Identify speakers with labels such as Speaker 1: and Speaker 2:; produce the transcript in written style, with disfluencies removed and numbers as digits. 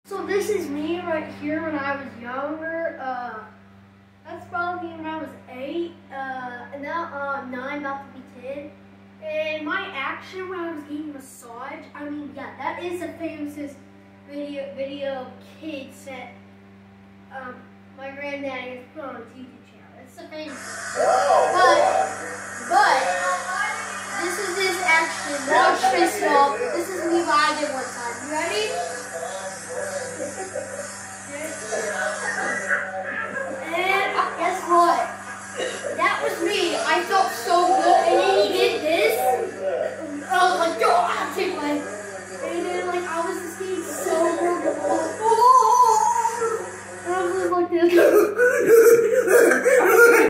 Speaker 1: So this is me right here when I was younger. That's probably when I was 8. And now I'm 9, about to be 10. And my action when I was getting massage, I mean, yeah, that is the famous video kid set. My granddaddy has put on a YouTube channel. It's the famous. But this is this